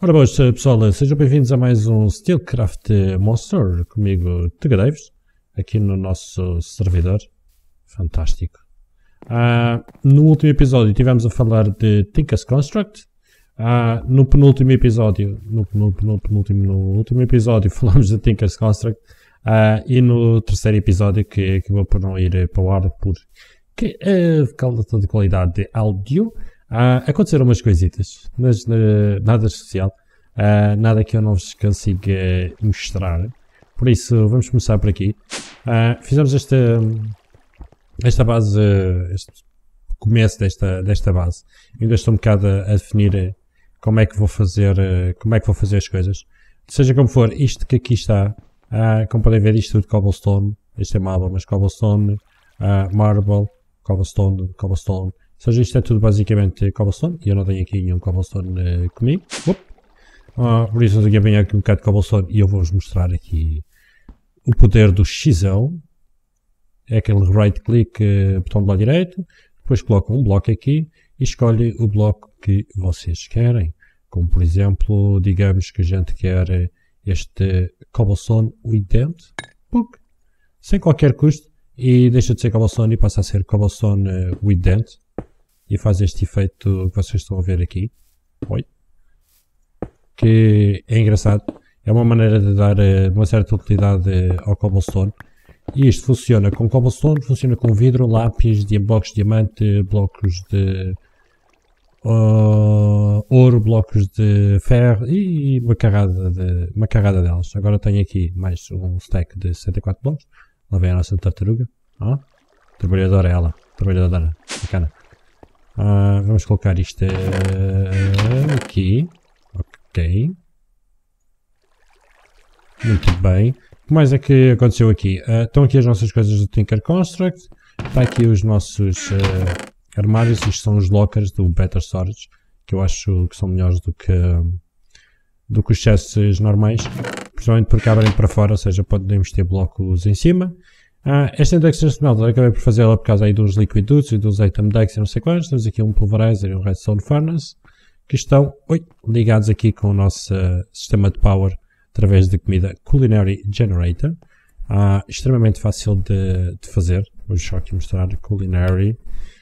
Ora boas pessoal, sejam bem-vindos a mais um Steelcraft Monster, comigo Tegadeves, aqui no nosso servidor, fantástico. No último episódio estivemos a falar de Tinker's Construct, no último episódio falámos de Tinker's Construct, e no terceiro episódio, que acabou por não ir para o ar porque falta de qualidade de áudio, aconteceram umas coisitas, mas nada especial, nada que eu não vos consiga mostrar. Por isso vamos começar por aqui. Fizemos esta base, este começo desta base. Ainda estou um bocado a definir como é que vou fazer as coisas. Seja como for, isto que aqui está, como podem ver, isto tudo cobblestone. Este é marble, mas cobblestone, marble, cobblestone. Ou seja, isto é tudo basicamente cobblestone, e eu não tenho aqui nenhum cobblestone comigo. Por isso eu venho aqui um bocado de cobblestone e eu vou-vos mostrar aqui o poder do XL. É aquele right click, botão do lado direito, depois coloca um bloco aqui e escolhe o bloco que vocês querem. Como por exemplo, digamos que a gente quer este cobblestone with dent, sem qualquer custo, e deixa de ser cobblestone e passa a ser cobblestone with dent. E faz este efeito que vocês estão a ver aqui. Que é engraçado. É uma maneira de dar uma certa utilidade ao cobblestone. E isto funciona com cobblestone, funciona com vidro, lápis, blocos de diamante, blocos de ouro, blocos de ferro e uma carrada delas. Agora tenho aqui mais um stack de 64 blocos. Lá vem a nossa tartaruga. Trabalhadora ela. Trabalhadora. Bacana. Vamos colocar isto aqui. Ok. Muito bem. O que mais é que aconteceu aqui? Estão aqui as nossas coisas do Tinker Construct. Está aqui os nossos armários. Isto são os lockers do Better Storage, que eu acho que são melhores do que os chests normais. Principalmente porque abrem para fora, ou seja, podemos ter blocos em cima. Esta Induction Smelter acabei por fazê-la por causa aí dos Liquid Dudes e dos Item Decks e não sei quantos. Temos aqui um Pulverizer e um Redstone Furnace que estão ligados aqui com o nosso sistema de power através de comida Culinary Generator. Extremamente fácil de fazer. Vou só aqui mostrar Culinary,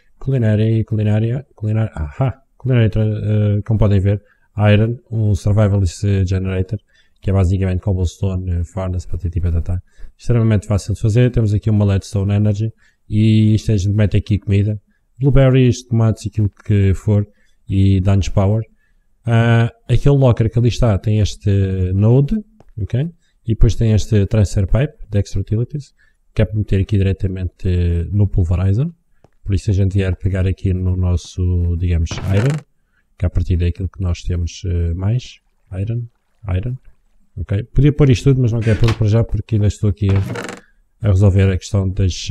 como podem ver, Iron, um Survivalist Generator, que é basicamente cobblestone, furnace, patati patatá. Extremamente fácil de fazer. Temos aqui uma Leadstone Energy e isto a gente mete aqui comida, blueberries, tomates, aquilo que for, e dá-nos power. Aquele locker que ali está tem este node, ok? E depois tem este transfer pipe de Extra Utilities, que é para meter aqui diretamente no pulverizer. Por isso a gente vier pegar aqui no nosso, digamos, iron, que a partir daquilo que nós temos mais, iron. Ok, podia pôr isto tudo, mas não quero pôr para já porque ainda estou aqui a resolver a questão das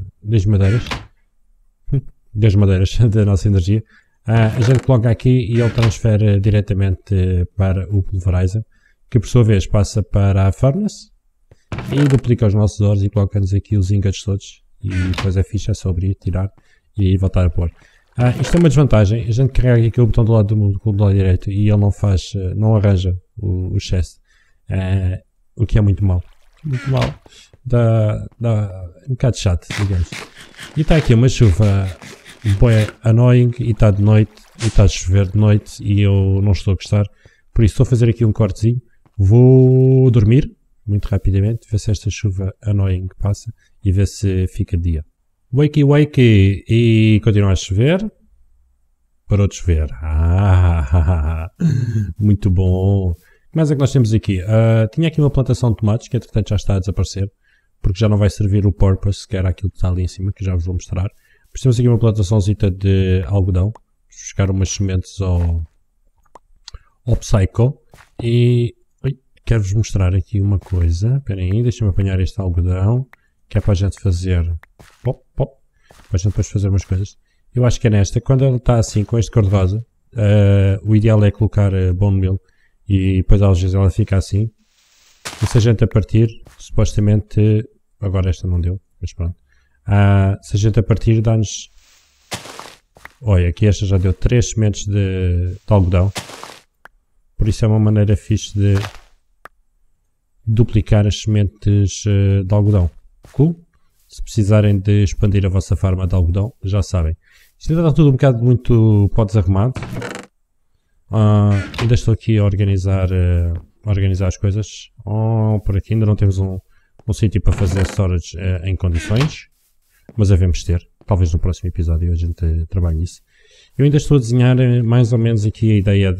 madeiras da nossa energia. A gente coloca aqui e ele transfere diretamente para o pulverizer, que por sua vez passa para a furnace e duplica os nossos ores e coloca-nos aqui os ingots todos. E depois é fixe, é só abrir, tirar e voltar a pôr. Isto é uma desvantagem. A gente carrega aqui o botão do lado direito e ele não arranja o chest. O que é muito mau. Muito mau. Dá um bocado chato, digamos. E está aqui uma chuva bem annoying e está de noite e está a chover de noite e eu não estou a gostar. Por isso estou a fazer aqui um cortezinho. Vou dormir muito rapidamente, ver se esta chuva annoying passa e ver se fica dia. Wakey e continua a chover. Parou de chover. Muito bom. O que mais é que nós temos aqui? Tinha aqui uma plantação de tomates que entretanto já está a desaparecer, porque já não vai servir o purpose, que era aquilo que está ali em cima, que já vos vou mostrar. Depois temos aqui uma plantaçãozita de algodão. Vamos buscar umas sementes ao Psycho. E quero-vos mostrar aqui uma coisa. Espera aí, deixem-me apanhar este algodão, que é para a gente fazer para a gente depois fazer umas coisas. Eu acho que é nesta, quando ela está assim com este cor-de-rosa, o ideal é colocar bone meal e depois às vezes ela fica assim. E se a gente a partir, supostamente, agora esta não deu, mas pronto, se a gente a partir dá-nos, olha, aqui esta já deu 3 sementes de algodão. Por isso é uma maneira fixe de duplicar as sementes de algodão. Cool? Se precisarem de expandir a vossa farma de algodão, já sabem. Isto ainda está tudo um bocado muito para o desarrumado. Ainda estou aqui a organizar as coisas. Por aqui ainda não temos um sítio para fazer storage em condições. Mas devemos ter. Talvez no próximo episódio a gente trabalhe nisso. Eu ainda estou a desenhar mais ou menos aqui a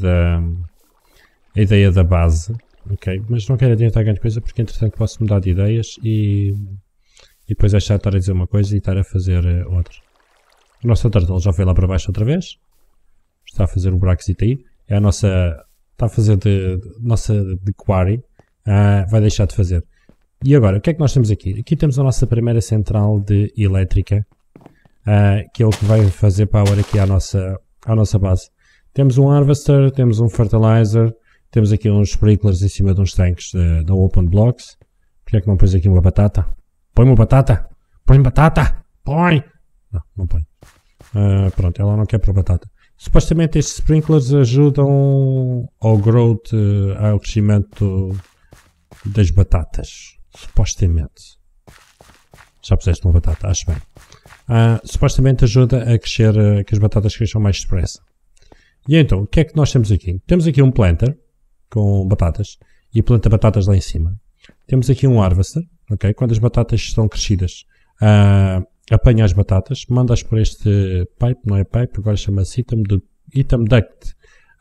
ideia da base. Ok? Mas não quero adiantar grande coisa porque entretanto posso mudar de ideias e depois deixar de estar a dizer uma coisa e estar a fazer outra. O nosso turtle já foi lá para baixo outra vez. Está a fazer o buraco aí. É a nossa... Está a fazer de quarry. Vai deixar de fazer. E agora, o que é que nós temos aqui? Aqui temos a nossa primeira central de elétrica. Que é o que vai fazer power aqui à nossa base. Temos um harvester, temos um fertilizer. Temos aqui uns sprinklers em cima de uns tanques da Open Blocks. Porquê é que não pões aqui uma batata? Põe uma batata! Põe batata! Põe! Não põe. Pronto, ela não quer para batata. Supostamente estes sprinklers ajudam ao growth, ao crescimento das batatas. Supostamente. Já puseste uma batata, acho bem. Supostamente ajuda a crescer, que as batatas cresçam mais depressa. E então, o que é que nós temos aqui? Temos aqui um planter com batatas e planta batatas lá em cima. Temos aqui um harvester, ok? Quando as batatas estão crescidas, apanha as batatas, manda-as por este pipe, não é pipe, agora chama-se item duct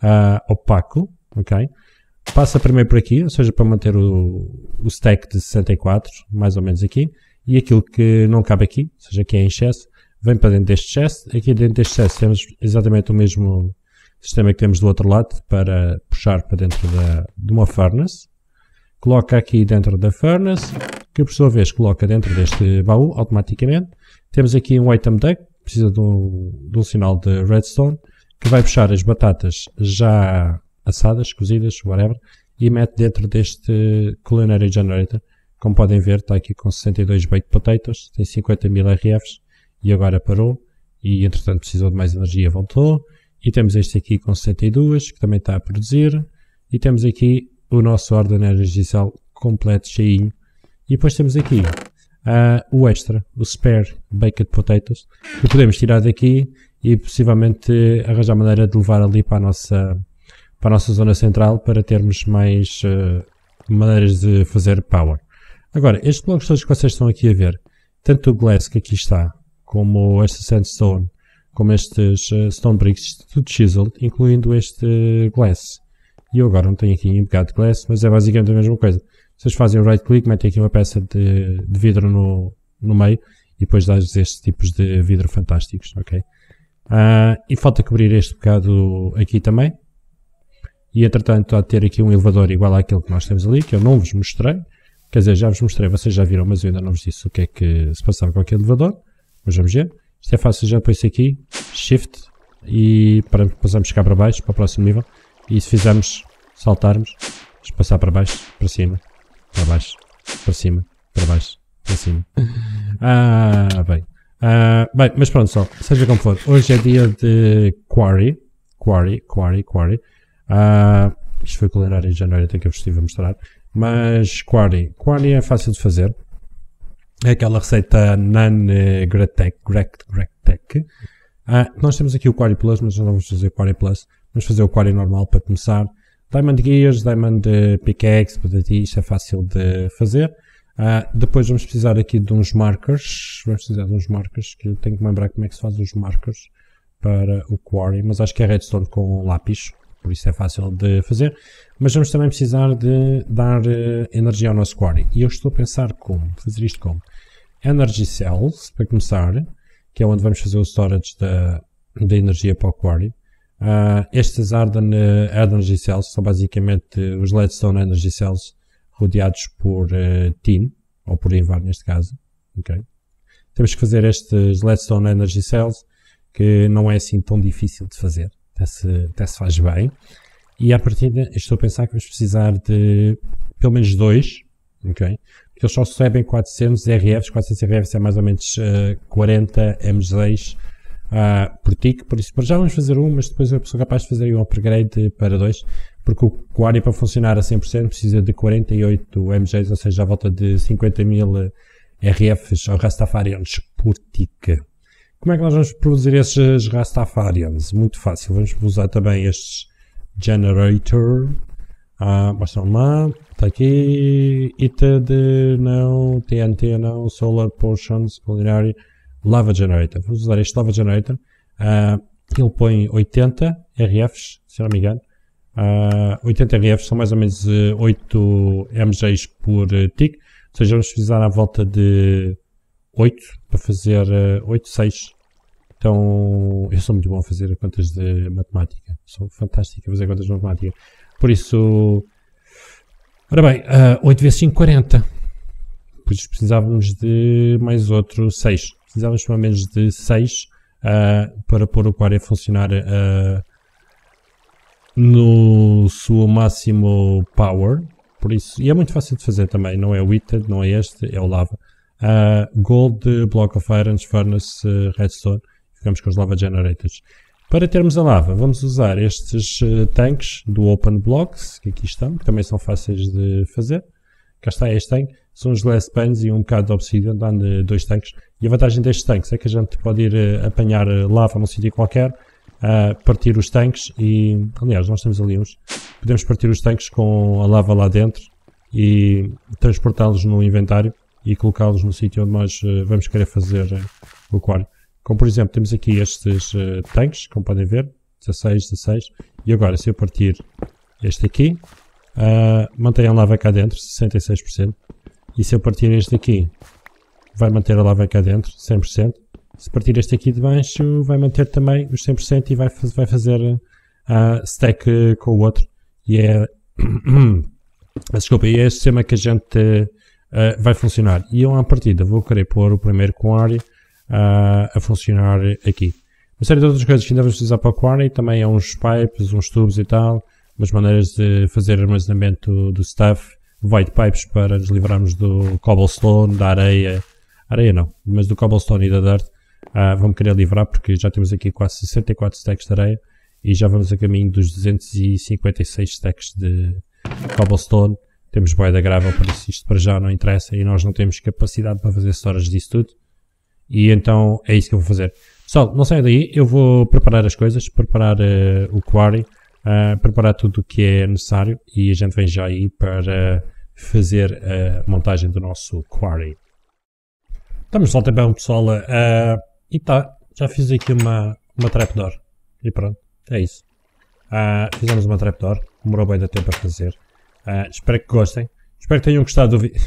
opaco, ok? Passa primeiro por aqui, ou seja, para manter o stack de 64, mais ou menos aqui, e aquilo que não cabe aqui, ou seja, que é em chest, vem para dentro deste chest. Aqui dentro deste chest temos exatamente o mesmo sistema que temos do outro lado, para puxar para dentro de uma furnace. Coloca aqui dentro da furnace, que por sua vez coloca dentro deste baú, automaticamente. Temos aqui um item duct, precisa de um sinal de redstone, que vai puxar as batatas já assadas, cozidas, whatever, e mete dentro deste culinary generator. Como podem ver, está aqui com 62 baked potatoes, tem 50.000 RFs, e agora parou, e entretanto precisou de mais energia, voltou. E temos este aqui com 62, que também está a produzir, e temos aqui o nosso Ordem Energy Cell completo, cheinho. E depois temos aqui o extra, o spare baked potatoes, que podemos tirar daqui e possivelmente arranjar maneira de levar ali para a nossa zona central, para termos mais maneiras de fazer power. Agora, estes blocos todos que vocês estão aqui a ver, tanto o glass que aqui está, como este sandstone, como estes stone bricks, tudo chiseled, incluindo este glass. E eu agora não tenho aqui um bocado de glass, mas é basicamente a mesma coisa. Vocês fazem o right click, metem aqui uma peça de vidro no meio, e depois dás estes tipos de vidro fantásticos, ok? E falta cobrir este bocado aqui também. E entretanto há de ter aqui um elevador igual àquele que nós temos ali, que eu não vos mostrei. Quer dizer, já vos mostrei, vocês já viram, mas eu ainda não vos disse o que é que se passava com aquele elevador. Mas vamos ver. Isto é fácil, já depois aqui, shift, e passamos cá para baixo, para o próximo nível. E se fizermos, saltarmos, vamos passar para baixo, para cima, para baixo, para cima, para baixo, para cima. Bem. Bem, mas pronto, só, seja como for, hoje é dia de quarry. Isto foi culinário em janeiro, até que eu vos estive a mostrar. Mas quarry é fácil de fazer. É aquela receita non-Gretek. Nós temos aqui o Quarry Plus, mas não vamos fazer o Quarry Plus. Vamos fazer o Quarry normal para começar. Diamond Gears, Diamond Pickaxe, isto é fácil de fazer. Depois vamos precisar aqui de uns markers. Vamos precisar de uns markers, que eu tenho que me lembrar como é que se faz os markers para o Quarry. Mas acho que é redstone com lápis, por isso é fácil de fazer. Mas vamos também precisar de dar energia ao nosso Quarry. E eu estou a pensar como fazer isto como Energy Cells, para começar, que é onde vamos fazer o storage da energia para o Quarry. Estes Arden Energy Cells são basicamente os Leadstone Energy Cells rodeados por tin, ou por Invar neste caso. Okay? Temos que fazer estes Leadstone Energy Cells, que não é assim tão difícil de fazer, até se faz bem. E à partida estou a pensar que vamos precisar de pelo menos 2, okay? Porque eles só recebem 400 RFs, 400 RFs é mais ou menos 40 M6 por tick, por isso para já vamos fazer um, mas depois eu sou capaz de fazer um upgrade para 2, porque o Quarry para funcionar a 100% precisa de 48 MGs, ou seja, à volta de 50.000 RFs ou Rastafarians por tick. Como é que nós vamos produzir esses Rastafarians? Muito fácil, vamos usar também estes Generator. Mostram lá, está aqui, ITED não, TNT não, Solar Potions, Culinary, Lava Generator. Vamos usar este Lava Generator. Ele põe 80 RFs, se não me engano. 80 RFs são mais ou menos 8 MGs por tick. Ou seja, vamos precisar à volta de 8 para fazer 8, 6. Então, eu sou muito bom a fazer contas de matemática. Sou fantástico a fazer contas de matemática. Por isso, ora bem, 8 vezes 5, 40. Por isso precisávamos de mais outro 6. Precisávamos pelo menos de 6 para pôr o Quarry a funcionar no seu máximo power. Por isso, e é muito fácil de fazer também. Não é o ITED, não é este, é o Lava. Gold, Block of Irons, Furnace, Redstone. Ficamos com os Lava Generators. Para termos a lava, vamos usar estes tanques do Open Blocks, que aqui estão, que também são fáceis de fazer. Cá está este tanque, são os glass panes e um bocado de obsidian, dando 2 tanques. E a vantagem destes tanques é que a gente pode ir apanhar lava num sítio qualquer, partir os tanques e, aliás, nós temos ali uns, podemos partir os tanques com a lava lá dentro e transportá-los no inventário e colocá-los no sítio onde nós vamos querer fazer o Quarry. Como por exemplo, temos aqui estes tanques, como podem ver, 16, 16, e agora se eu partir este aqui, mantém a lava cá dentro, 66%, e se eu partir este aqui, vai manter a lava cá dentro, 100%, se partir este aqui de baixo, vai manter também os 100% e vai fazer stack com o outro, e é, desculpa, e é este sistema que a gente vai funcionar. E eu à partida vou querer pôr o primeiro Quarry a funcionar aqui. Uma série de outras coisas que ainda vamos utilizar para o Quarry, também é uns pipes, uns tubos e tal, umas maneiras de fazer armazenamento do stuff, void pipes para nos livrarmos do cobblestone, da areia não, mas do cobblestone e da dirt. Vamos querer livrar porque já temos aqui quase 64 stacks de areia e já vamos a caminho dos 256 stacks de cobblestone. Temos bué da gravel, por isso isto para já não interessa e nós não temos capacidade para fazer storage disso tudo. E então é isso que eu vou fazer. Pessoal, não saiam daí, eu vou preparar as coisas, preparar o Quarry, preparar tudo o que é necessário e a gente vem já aí para fazer a montagem do nosso Quarry. Estamos de volta bem, pessoal, e tá, já fiz aqui uma trapdoor e pronto, é isso. Fizemos uma trapdoor, demorou bem de tempo a fazer. Espero que gostem, espero que tenham gostado do vídeo.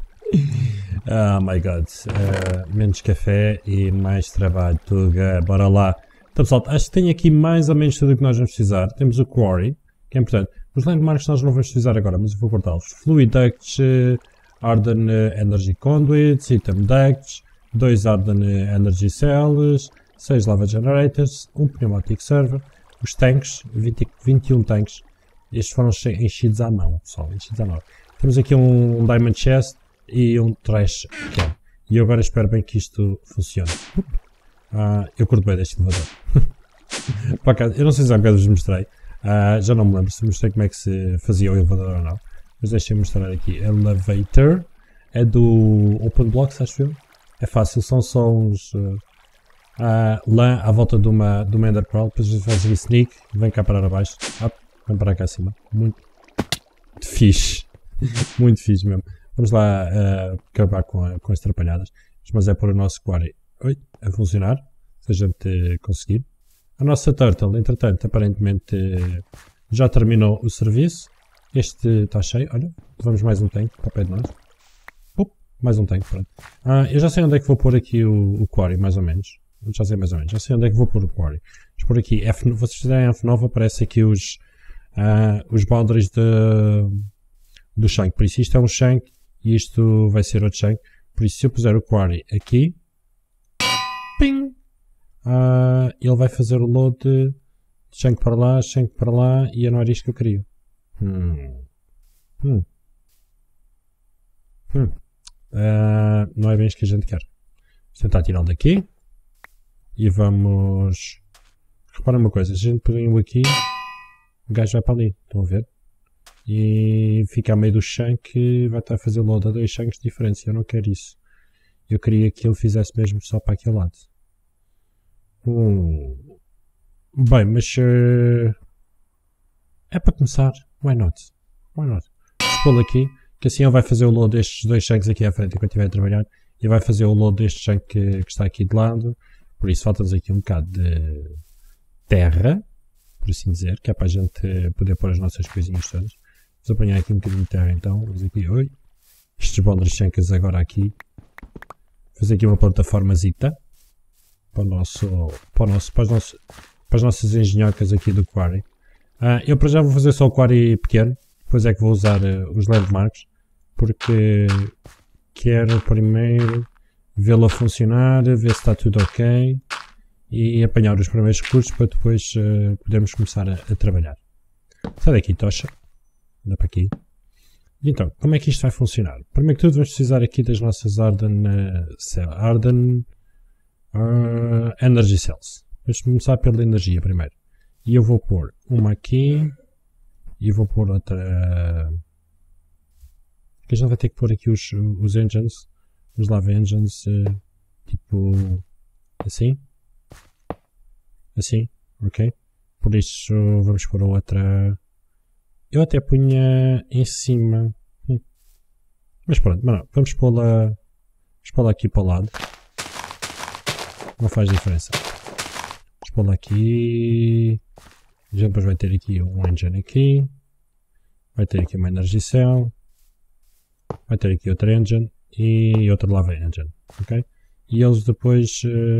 Oh my god, menos café e mais trabalho, bora lá. Então pessoal, acho que tem aqui mais ou menos tudo o que nós vamos precisar. Temos o Quarry, que é importante. Os landmarks nós não vamos precisar agora, mas eu vou cortá-los. Fluid Ducts, Arden Energy Conduits, Item Ducts, 2 Arden Energy Cells, 6 Lava Generators, 1 Pneumatic Server, os tanques, 21 tanques. Estes foram enchidos à mão, pessoal, enchidos à mão. Temos aqui um Diamond Chest e um Trash Can. E eu agora espero bem que isto funcione. Eu curto bem deste elevador. Eu não sei se há bocado vos mostrei. Já não me lembro se mostrei como é que se fazia o elevador ou não. Mas deixem-me mostrar aqui. Elevator. É do Open Blocks, acho eu. É fácil, são só uns lã à volta de uma Ender Pearl. Depois a gente faz aqui sneak. Vem cá parar abaixo. Vem para cá acima. Muito fixe. Muito fixe mesmo. Vamos lá acabar com as trapalhadas. Mas é para o nosso Quarry a funcionar. Se a gente conseguir. A nossa Turtle, entretanto, aparentemente já terminou o serviço. Este está cheio. Olha, levamos mais um tanque para o pé de nós. Mais um tanque, pronto. Eu já sei onde é que vou pôr aqui o Quarry, mais ou menos. Já sei mais ou menos. Já sei onde é que vou pôr o Quarry. Vamos pôr aqui F9. Vocês fizerem F9, aparece aqui os boundaries do shank. Por isso isto é um shank e isto vai ser outro shank. Por isso se eu puser o Quarry aqui, ping, ele vai fazer o load de shank para lá e não era isto que eu queria. Não é bem isto que a gente quer. Vamos tentar tirá-lo daqui e vamos... Reparem uma coisa, se a gente põe aqui, o gajo vai para ali, estão a ver? e fica a meio do chunk e vai estar a fazer load a 2 chunks diferentes. Eu não quero isso. Eu queria que ele fizesse mesmo só para aquele lado. Bem, mas é para começar. Why not? Why not? Vou pô-lo aqui, que assim ele vai fazer o load destes 2 chunks aqui à frente enquanto estiver a trabalhar e vai fazer o load deste chunk que está aqui de lado. Por isso falta-nos aqui um bocado de terra, por assim dizer, que é para a gente poder pôr as nossas coisinhas todas. Vamos apanhar aqui um bocadinho de terra então. Vamos aqui, oi. Estes boulder chunks agora aqui. Fazer aqui uma plataformazita para as nossas engenhocas aqui do quarry. Eu para já vou fazer só o quarry pequeno, depois é que vou usar os landmarks, porque quero primeiro vê-lo a funcionar, ver se está tudo ok e apanhar os primeiros recursos para depois podermos começar a trabalhar. Sai daqui, tocha. Anda para aqui. E então, como é que isto vai funcionar? Primeiro que tudo vamos precisar aqui das nossas Arden Energy Cells. Vamos começar pela energia primeiro. E eu vou pôr uma aqui e vou pôr outra. Que a gente vai ter que pôr aqui os engines, os lava engines, tipo assim. Assim, ok? Por isso vamos pôr a outra. Eu até punha em cima. Mas pronto, não, vamos pô-la aqui para o lado. Não faz diferença. Vamos pô-la aqui. A gente depois vai ter aqui um engine aqui. Vai ter aqui uma energy cell. Vai ter aqui outra engine. E outra lava engine. Ok? E eles depois...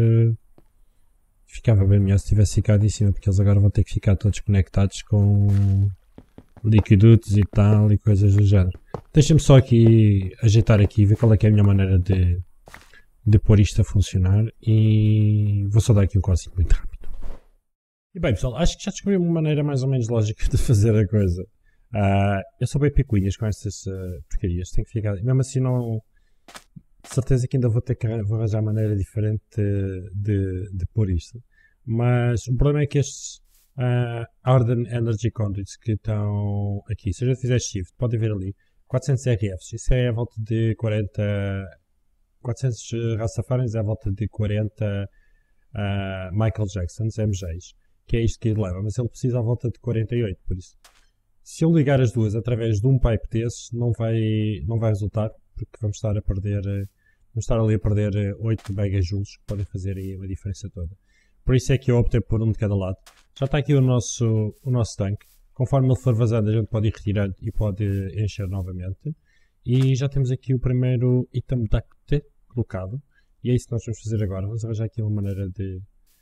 ficava bem melhor se tivesse ficado em cima. Porque eles agora vão ter que ficar todos conectados com liquidutos e tal. E coisas do género. Deixa-me só aqui ajeitar aqui. Ver qual é que é a minha maneira de pôr isto a funcionar. E vou só dar aqui um cortezinho muito rápido. E bem pessoal, acho que já descobri uma maneira mais ou menos lógica de fazer a coisa. Eu sou bem picuinhas com estas porcarias, tenho que ficar... Mesmo assim não... De certeza que ainda vou ter que arranjar maneira diferente de pôr isto. Mas o problema é que estes Arden Energy Conduits que estão aqui, se a gente fizer shift, podem ver ali, 400 RFs, isso é a volta de 40... 400 Rastafarans é a volta de 40 Michael Jacksons, MJs. Que é isto que ele leva, mas ele precisa à volta de 48, por isso. Se eu ligar as duas através de um pipe desses, não vai resultar, porque vamos estar ali a perder 8 megajoules, que podem fazer aí uma diferença toda. Por isso é que eu optei por um de cada lado. Já está aqui o nosso tanque. Conforme ele for vazando, a gente pode ir retirando e pode encher novamente. E já temos aqui o primeiro item duct colocado. E é isso que nós vamos fazer agora. Vamos arranjar aqui uma maneira de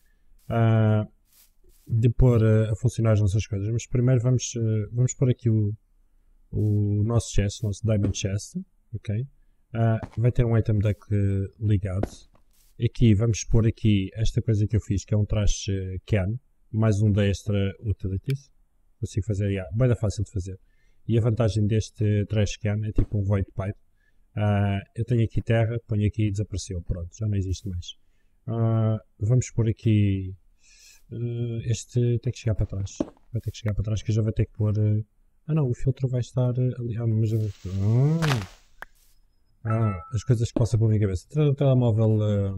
pôr a funcionar as nossas coisas, mas primeiro vamos pôr aqui o nosso chest, o nosso diamond chest, ok? Vai ter um item duct ligado. Aqui vamos pôr aqui esta coisa que eu fiz, que é um trash can, mais um da extra utilities. Consigo fazer, bem fácil de fazer. E a vantagem deste trash can é tipo um void pipe. Eu tenho aqui terra, ponho aqui e desapareceu, pronto, já não existe mais. Vamos pôr aqui... este tem que chegar para trás. Vai ter que chegar para trás, que eu já vai ter que pôr... não, o filtro vai estar ali. Mas as coisas que passam pela minha cabeça. O telemóvel...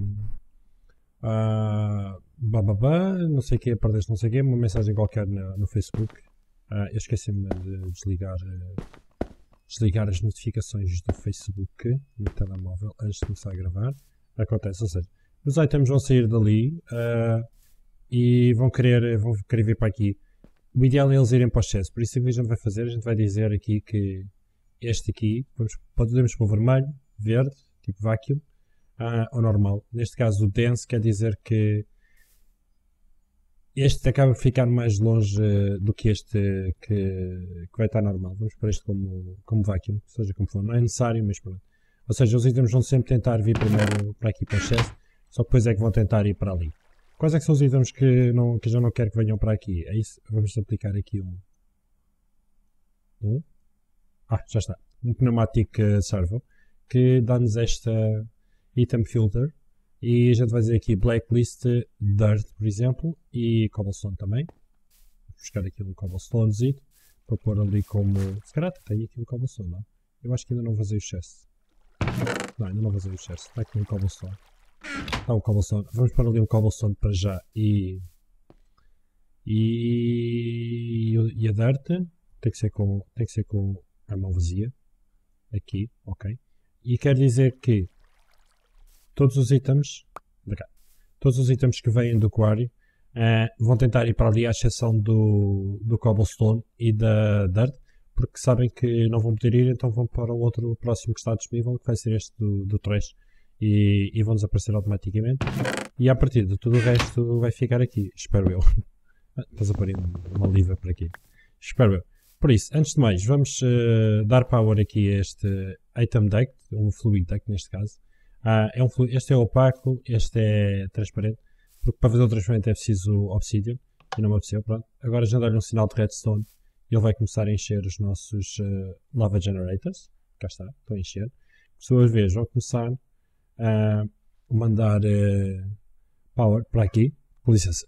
não sei o que, perdeste não sei o que, uma mensagem qualquer no Facebook. Eu esqueci-me de desligar as notificações do Facebook no telemóvel antes de começar a gravar. Acontece, ou seja, os items vão sair dali e vão querer vir para aqui. O ideal é eles irem para o chest, por isso o que a gente vai fazer, a gente vai dizer aqui que este aqui, podemos pôr vermelho, verde, tipo vacuum, ou normal. Neste caso o dense quer dizer que este acaba por ficar mais longe do que este que vai estar normal. Vamos pôr este como vacuum, seja como for, não é necessário, mas pronto. Ou seja, os itens vão sempre tentar vir primeiro para aqui para o chest, só depois é que vão tentar ir para ali. Quais é que são os itens que eu já não quero que venham para aqui? É isso? Vamos aplicar aqui já está. Um pneumatic servo que dá-nos esta item filter e a gente vai dizer aqui blacklist dirt, por exemplo, e cobblestone também. Vou buscar aqui um cobblestonezito. para pôr ali como... Se calhar tem aqui um cobblestone, não? Eu acho que ainda não vazei o chest. Não, ainda não vazei o chest. Está aqui um cobblestone. Está um cobblestone. Vamos pôr ali um cobblestone para já e a dirt tem que ser com a mão vazia. Aqui, ok. E quer dizer que todos os itens que vêm do quarry vão tentar ir para ali à exceção do cobblestone e da dirt, porque sabem que não vão poder ir, então vão para o outro próximo que está disponível, que vai ser este do trash, e vão desaparecer automaticamente. E a partir de tudo o resto vai ficar aqui, espero eu. Estás a pôr uma liva por aqui. Espero eu. Por isso, antes de mais, vamos dar power aqui a este item deck, um fluid deck neste caso. Este é opaco, este é transparente, porque para fazer o transparente é preciso obsidian, e não me apeteceu, pronto. Agora já dá-lhe um sinal de redstone, e ele vai começar a encher os nossos lava generators. Cá está, estão a encher. Por sua vez, vão começar a mandar power para aqui. Com licença.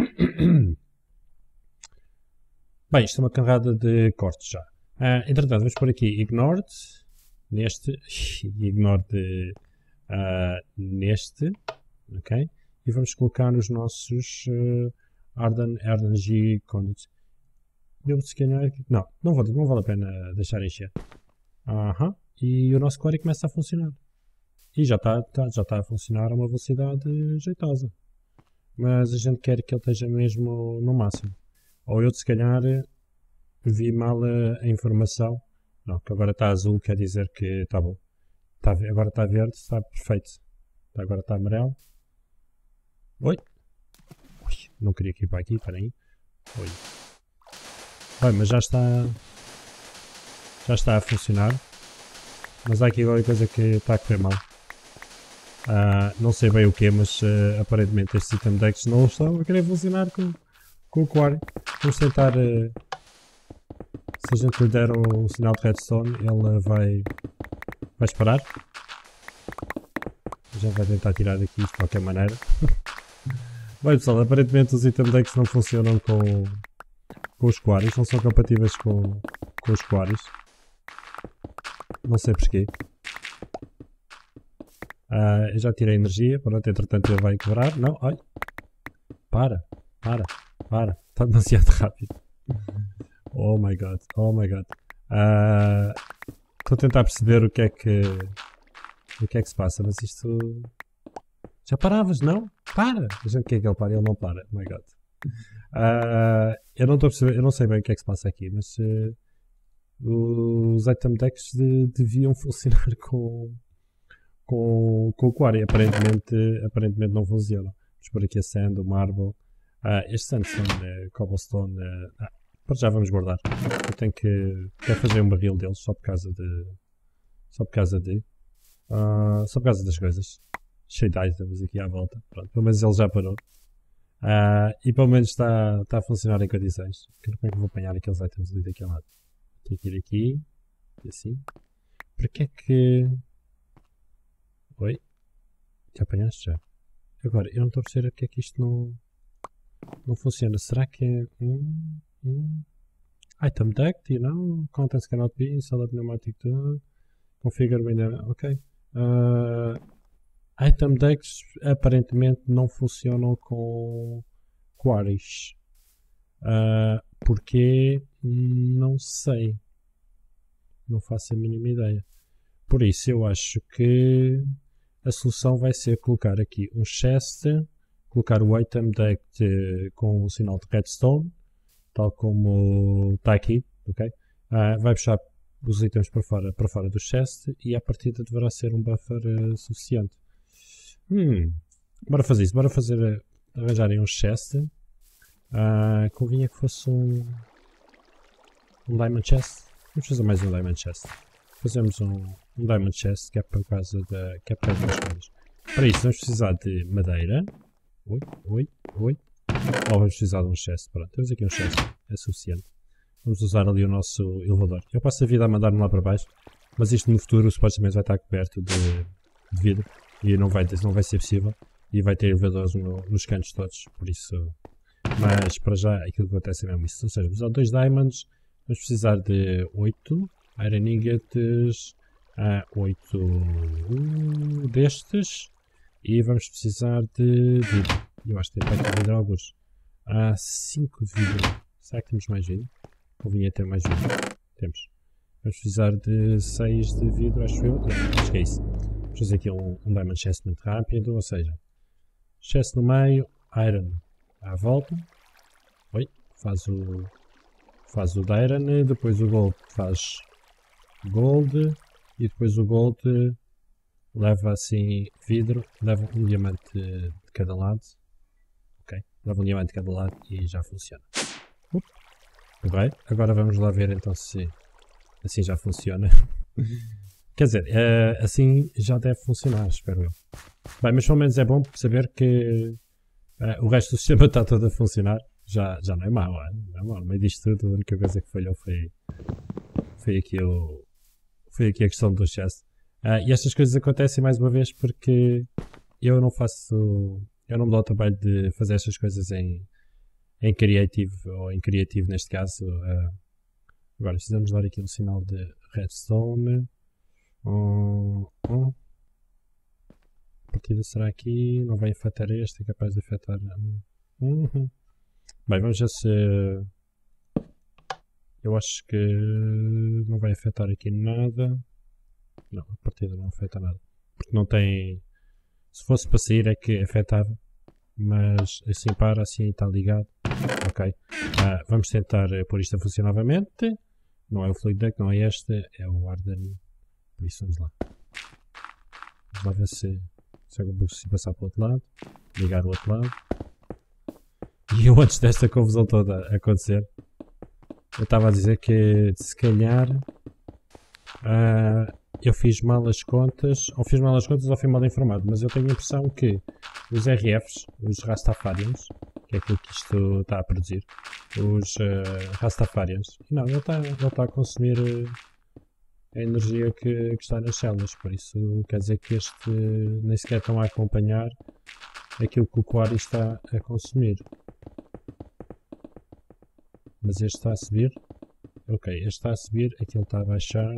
Bem, isto é uma carrada de cortes já. Entretanto, vamos por aqui ignored neste e ignored neste, ok? E vamos colocar nos nossos Arden G conduits. Devo se calhar... Não vale a pena deixar encher. E o nosso quarry começa a funcionar. E já está a funcionar a uma velocidade jeitosa. Mas a gente quer que ele esteja mesmo no máximo. Ou eu, se calhar, vi mal a informação. Não, que agora está azul, quer dizer que está bom. Agora está verde, está perfeito. Agora está amarelo. Oi! Não queria ir para aqui, espera aí. Oi! Bem, mas já está a funcionar. Mas há aqui qualquer coisa que está a correr mal. Não sei bem o que, mas aparentemente estes item decks não estão a querer funcionar com o quarry. Vamos tentar, se a gente lhe der um sinal de redstone, ele vai disparar. A gente vai tentar tirar daqui de qualquer maneira. Bem pessoal, aparentemente os item decks não funcionam com os quarries, não são compatíveis com os quarries. Não sei porquê. Eu já tirei energia, pronto, entretanto ele vai quebrar. Não, ai. Para. Está demasiado rápido. Oh my god. Estou a tentar perceber o que é que se passa, mas isto... Já paravas, não? Para! A gente quer que ele pare, ele não para. Oh my god. Eu não estou a perceber, eu não sei bem o que é que se passa aqui, mas os item decks deviam funcionar com o quarry. Aparentemente não funcionam. Vamos pôr aqui a sand, o marble. Este sandstone, cobblestone, para já vamos guardar. Eu tenho que fazer um barril deles só por causa das coisas. Cheio de items aqui à volta. Pronto, pelo menos ele já parou. E pelo menos está a funcionar em condições. Como é que eu vou apanhar aqueles items ali daquele lado? Tenho que ir aqui. E assim. Porquê é que... Oi? Já apanhaste já? Agora, eu não estou a perceber porque é que isto não funciona. Será que é... Item deck, contents cannot be, install pneumatic tool, configure window, ok. Item decks aparentemente não funcionam com quarries. Porquê? Não sei. Não faço a mínima ideia. Por isso eu acho que a solução vai ser colocar aqui um chest, colocar o item deck com o sinal de redstone, tal como está aqui, ok? Vai puxar os itens para fora do chest e à partida deverá ser um buffer suficiente. Bora fazer isso, arranjarem um chest. Convinha que fosse um diamond chest. Vamos fazer mais um diamond chest. Fazemos um diamond chest que é por causa das coisas. Para isso vamos precisar de madeira. Oi. Ou vamos precisar de um chest. Pronto, temos aqui um chest, é suficiente. Vamos usar ali o nosso elevador. Eu passo a vida a mandar-me lá para baixo, mas isto no futuro supostamente vai estar coberto de vidro e não vai ser possível. E vai ter elevadores nos cantos todos, por isso... Mas para já aquilo que acontece é mesmo isso. Ou seja, vamos usar 2 diamonds, Vamos precisar de 8 Iron Ingots, 8 destes. E vamos precisar de vidro. Eu acho que tem para aqui vidro alguns. 5 de vidro. Será que temos mais vidro? Convinha ter mais vidro. Temos. Vamos precisar de 6 de vidro, acho eu. Acho que é isso. Vamos fazer aqui um Diamond Chest muito rápido. Ou seja, chest no meio, Iron à volta. Oi, faz o de Iron. Depois o Gold faz Gold. E depois o Gold leva assim vidro. Leva um diamante de cada lado. Ok, leva um diamante de cada lado e já funciona. Bem, agora vamos lá ver então se assim já funciona. Quer dizer, assim já deve funcionar, espero eu. Bem, mas pelo menos é bom saber que o resto do sistema está todo a funcionar. Já não é mau, não é mau. No meio disto tudo, a única coisa que falhou foi aqui a questão do chest. E estas coisas acontecem mais uma vez porque eu não me dou o trabalho de fazer estas coisas em Creative, ou em Creative neste caso. Agora precisamos dar aqui um sinal de redstone. A partida será aqui, não vai afetar este, é capaz de afetar. Bem, vamos ver se. Eu acho que não vai afetar aqui nada. Não, a partida não afeta nada. Porque não tem. Se fosse para sair é que afetava. Mas assim para, assim está ligado. Ok. Vamos tentar pôr isto a funcionar novamente. Não é o Fluid Deck, não é este, é o Arden. Por isso vamos lá. Vamos lá ver se eu consigo passar para o outro lado. Ligar o outro lado. E eu antes desta confusão toda acontecer, eu estava a dizer que se calhar eu fiz mal as contas, ou fiz fui mal informado, mas eu tenho a impressão que os RFs, os Rastafarians, que é aquilo que isto está a produzir, os Rastafarians, não, ele está a consumir a energia que está nas células, por isso quer dizer que este nem sequer estão a acompanhar aquilo que o Quarry está a consumir. Mas este está a subir. Ok, este está a subir, aquele está a baixar.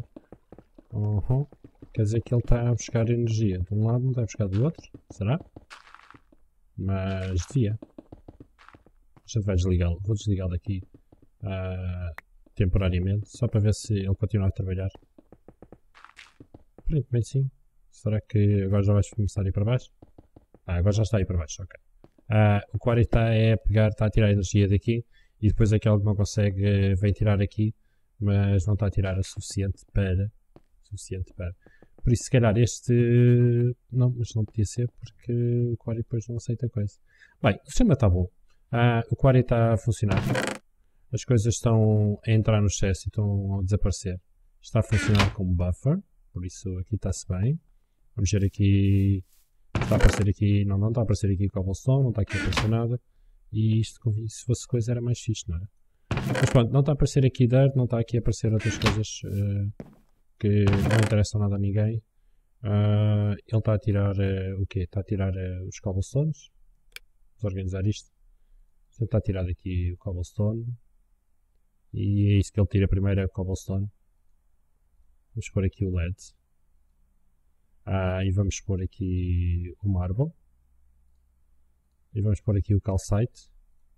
Quer dizer que ele está a buscar energia de um lado, não está a buscar do outro? Será? Mas devia. A gente vai desligá-lo. Vou desligá-lo aqui temporariamente, só para ver se ele continua a trabalhar. Aparentemente sim. Será que agora já vais começar a ir para baixo? Agora já está a ir para baixo, ok. O Quarry está a tirar a energia daqui. E depois aquele que não consegue vem tirar aqui, mas não está a tirar o suficiente para. Por isso, se calhar este. Não, mas não podia ser porque o Quarry depois não aceita coisa. Bem, o sistema está bom. O Quarry está a funcionar. As coisas estão a entrar no chest e estão a desaparecer. Está a funcionar como buffer, por isso aqui está-se bem. Vamos ver aqui. Está a aparecer aqui. Não está a aparecer aqui cobblestone, não está aqui a aparecer nada. E isto, se fosse coisa, era mais fixe, não era? Mas pronto, não está a aparecer aqui dirt, não está aqui a aparecer outras coisas que não interessam nada a ninguém. Ele está a tirar o quê? Está a tirar os cobblestones. Vamos organizar isto. Ele está a tirar daqui o cobblestone. E é isso que ele tira primeiro, é o cobblestone. Vamos pôr aqui o LED. E vamos pôr aqui o marble. E vamos pôr aqui o calcite.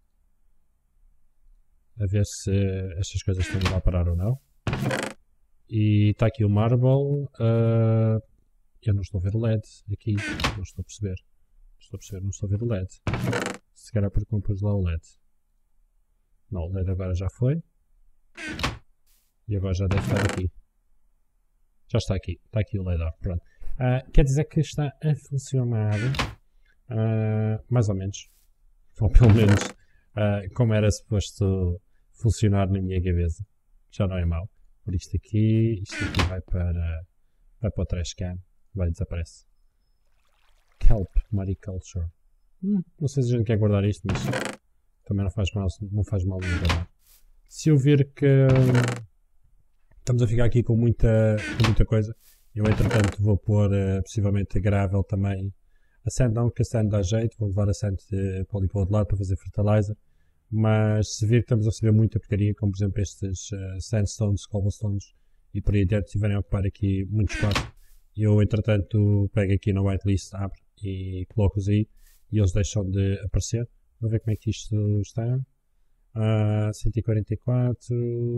A ver se estas coisas estão lá a parar ou não. E está aqui o marble. Eu não estou a ver o LED aqui. Não estou a perceber. Não estou a ver o LED. Se calhar porque não pus lá o LED. Não, o LED agora já foi. E agora já deve estar aqui. Já está aqui. Está aqui o LED. Pronto. Quer dizer que está a funcionar. Mais ou menos. Ou pelo menos como era suposto funcionar na minha cabeça. Já não é mau. Por isto aqui vai para o trash can. Desaparece. Kelp Mariculture. Não sei se a gente quer guardar isto, mas também não faz mal nenhum guardar. Se eu ver que estamos a ficar aqui com muita coisa, eu entretanto vou pôr possivelmente gravel também. A sand não, porque a sand dá jeito, vou levar a sand para ali para o outro lado para fazer fertilizer, mas se vir que estamos a receber muita porcaria, como por exemplo estes sandstones, cobblestones e por aí dentro, estiverem a ocupar aqui muito espaço, eu entretanto pego aqui na whitelist, abro e coloco-os aí e eles deixam de aparecer. Vamos ver como é que isto está. 144.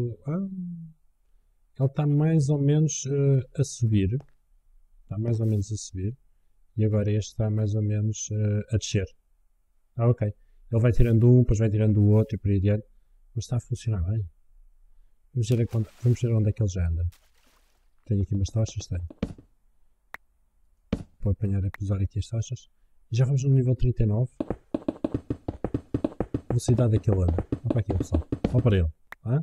Ele está mais ou menos a subir. Está mais ou menos a subir. E agora este está mais ou menos a descer. Ok. Ele vai tirando um, depois vai tirando o outro e por aí adiante. Mas está a funcionar bem. Vamos ver onde é que ele já anda. Tenho aqui umas tochas, tenho. Vou apanhar e usar aqui as tochas. E já vamos no nível 39. Velocidade daquele anda. Olha para aqui, pessoal. Olha para ele.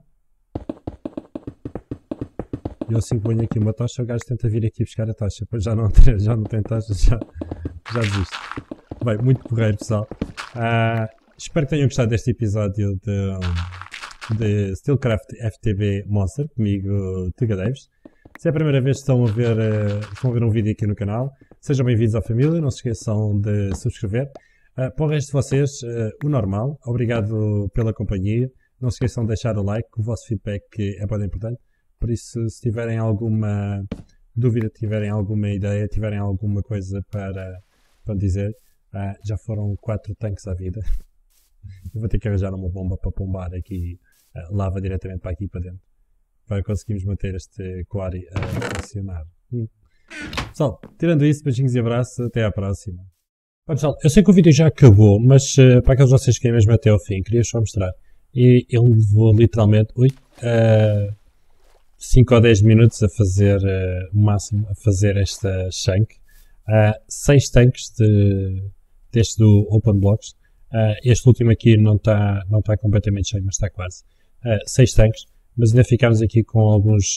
Eu assim que ponho aqui uma tocha, o gajo tenta vir aqui buscar a tocha. Depois já não tem tocha, já desisto. Bem, muito porreiro, pessoal. Espero que tenham gostado deste episódio de Steelcraft FTB Monster, comigo, Tuga Davis. Se é a primeira vez que estão a ver um vídeo aqui no canal, sejam bem-vindos à família, não se esqueçam de subscrever. Para o resto de vocês, o normal, obrigado pela companhia. Não se esqueçam de deixar o like, o vosso feedback é bem importante. Por isso, se tiverem alguma dúvida, tiverem alguma ideia, tiverem alguma coisa para dizer, já foram 4 tanques à vida. Eu vou ter que arranjar uma bomba para pombar aqui lava diretamente para aqui para dentro, para conseguirmos manter este quarry a funcionar. Pessoal, tirando isso, beijinhos e abraços, até à próxima. Bom, pessoal, eu sei que o vídeo já acabou, mas para aqueles de vocês que querem mesmo até ao fim, queria só mostrar. E ele levou literalmente 5 ou 10 minutos a fazer, o máximo, a fazer esta shank. 6 tanques deste do Open Blocks. Este último aqui não está completamente cheio, mas está quase. 6 tanques, mas ainda ficámos aqui com alguns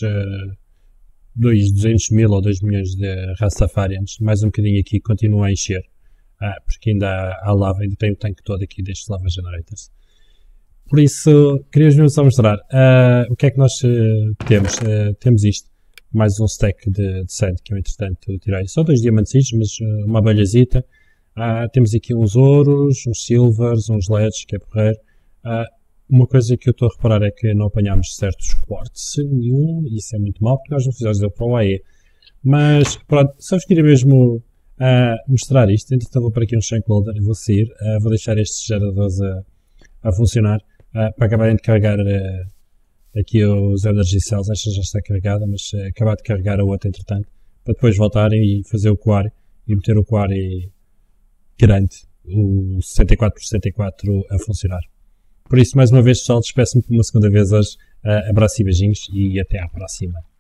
200 mil ou 2 milhões de Rastafarians. Mais um bocadinho aqui, continua a encher. Porque ainda há lava, ainda tem o tanque todo aqui destes lava generators. Por isso, queria-vos mesmo só mostrar o que é que nós temos. Temos isto, mais um stack de sand que eu entretanto tirei. Só 2 diamantes, mas uma abelhazita. Temos aqui uns ouros, uns silvers, uns leds, que é porreiro. Uma coisa que eu estou a reparar é que não apanhámos certos quartz nenhum, e isso é muito mal, porque nós não fizemos ele para o AE. Mas, pronto, só vos queria mesmo mostrar isto. Então vou para aqui um shank loader, vou sair, vou deixar estes geradores a funcionar, para acabarem de carregar aqui os energy cells. Esta já está carregada, mas acabar de carregar a outra entretanto, para depois voltarem e fazer o quarry, e meter o quarry grande, o 64x64 a funcionar. Por isso, mais uma vez, pessoal, despeço-me por uma segunda vez hoje. Abraço e beijinhos e até à próxima.